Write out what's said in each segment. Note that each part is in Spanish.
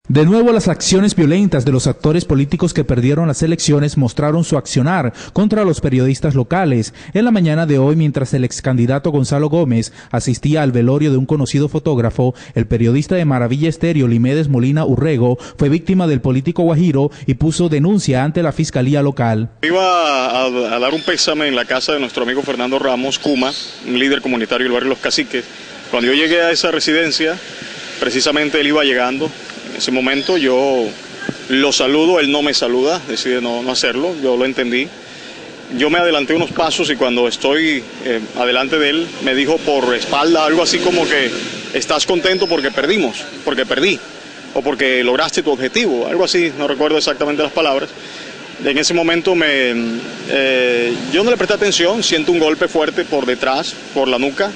De nuevo, las acciones violentas de los actores políticos que perdieron las elecciones mostraron su accionar contra los periodistas locales. En la mañana de hoy, mientras el ex candidato Gonzalo Gómez asistía al velorio de un conocido fotógrafo, el periodista de Maravilla Estéreo, Limedes Molina Urrego, fue víctima del político guajiro y puso denuncia ante la fiscalía local. Iba a dar un pésame en la casa de nuestro amigo Fernando Ramos Cuma, un líder comunitario del barrio Los Caciques. Cuando yo llegué a esa residencia, precisamente él iba llegando. En ese momento yo lo saludo, él no me saluda, decide no hacerlo, yo lo entendí. Yo me adelanté unos pasos y cuando estoy adelante de él me dijo por espalda algo así como que estás contento porque perdí, o porque lograste tu objetivo, algo así, no recuerdo exactamente las palabras. En ese momento yo no le presté atención, siento un golpe fuerte por detrás, por la nuca,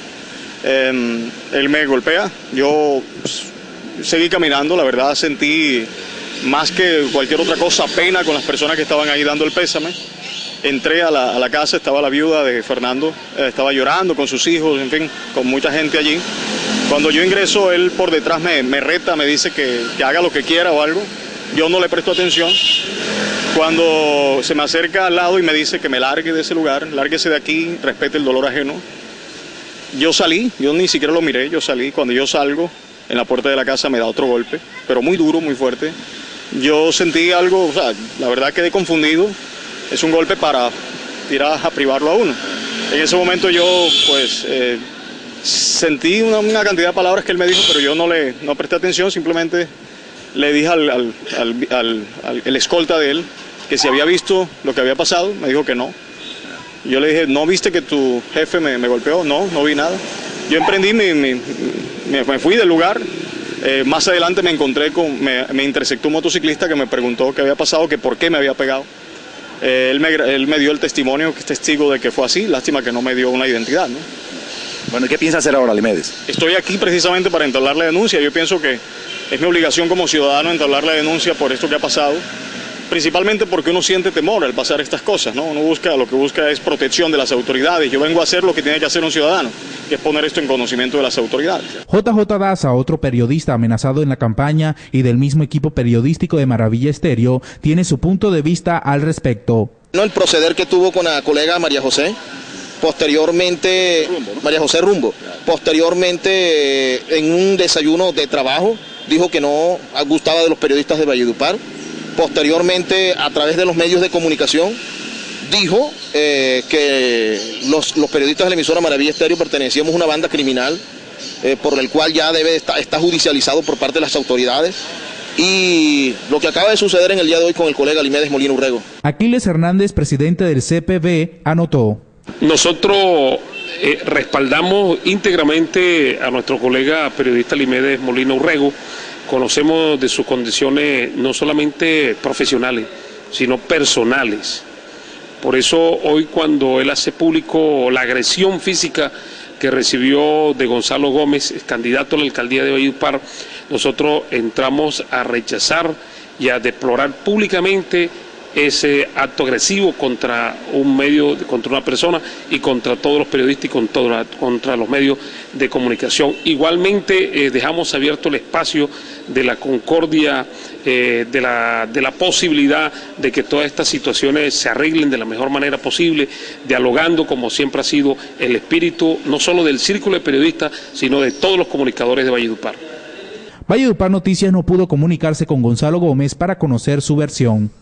él me golpea, yo seguí caminando, la verdad sentí más que cualquier otra cosa pena con las personas que estaban ahí dando el pésame. Entré a la casa, estaba la viuda de Fernando, estaba llorando con sus hijos, en fin, con mucha gente allí. Cuando yo ingreso, él por detrás me reta, me dice que haga lo que quiera o algo. Yo no le presto atención. Cuando se me acerca al lado y me dice que me largue de ese lugar, lárguese de aquí, respete el dolor ajeno. Yo salí, yo ni siquiera lo miré, yo salí. Cuando yo salgo, en la puerta de la casa me da otro golpe, pero muy duro, muy fuerte. Yo sentí algo, o sea, la verdad quedé confundido. Es un golpe para ir a privarlo a uno. En ese momento yo, pues, sentí una cantidad de palabras que él me dijo, pero yo no presté atención, simplemente le dije al escolta de él que si había visto lo que había pasado, me dijo que no. Yo le dije, ¿no viste que tu jefe me golpeó? No vi nada. Yo emprendí, me fui del lugar. Más adelante me encontré me intersectó un motociclista que me preguntó qué había pasado, que por qué me había pegado. Él me dio el testimonio, que es testigo de que fue así, lástima que no me dio una identidad, ¿no? Bueno, ¿y qué piensa hacer ahora, Limedes? Estoy aquí precisamente para entablar la denuncia. Yo pienso que es mi obligación como ciudadano entablar la denuncia por esto que ha pasado, principalmente porque uno siente temor al pasar estas cosas, ¿no? Lo que busca es protección de las autoridades. Yo vengo a hacer lo que tiene que hacer un ciudadano, que es poner esto en conocimiento de las autoridades. JJ Daza, otro periodista amenazado en la campaña y del mismo equipo periodístico de Maravilla Estéreo, tiene su punto de vista al respecto. El proceder que tuvo con la colega María José, posteriormente, María José Rumbo, posteriormente en un desayuno de trabajo, dijo que no gustaba de los periodistas de Valledupar. Posteriormente, a través de los medios de comunicación, dijo que los periodistas de la emisora Maravilla Estéreo pertenecíamos a una banda criminal, por el cual ya está judicializado por parte de las autoridades. Y lo que acaba de suceder en el día de hoy con el colega Limedes Molina Urrego. Aquiles Hernández, presidente del CPB, anotó. Nosotros respaldamos íntegramente a nuestro colega periodista Limedes Molina Urrego. Conocemos de sus condiciones no solamente profesionales, sino personales. Por eso hoy cuando él hace público la agresión física que recibió de Gonzalo Gómez, candidato a la alcaldía de Valledupar, nosotros entramos a rechazar y a deplorar públicamente ese acto agresivo contra un medio, contra una persona y contra todos los periodistas y contra los medios de comunicación. Igualmente dejamos abierto el espacio de la concordia, de la posibilidad de que todas estas situaciones se arreglen de la mejor manera posible, dialogando como siempre ha sido el espíritu no solo del círculo de periodistas, sino de todos los comunicadores de Valledupar. Valledupar Noticias no pudo comunicarse con Gonzalo Gómez para conocer su versión.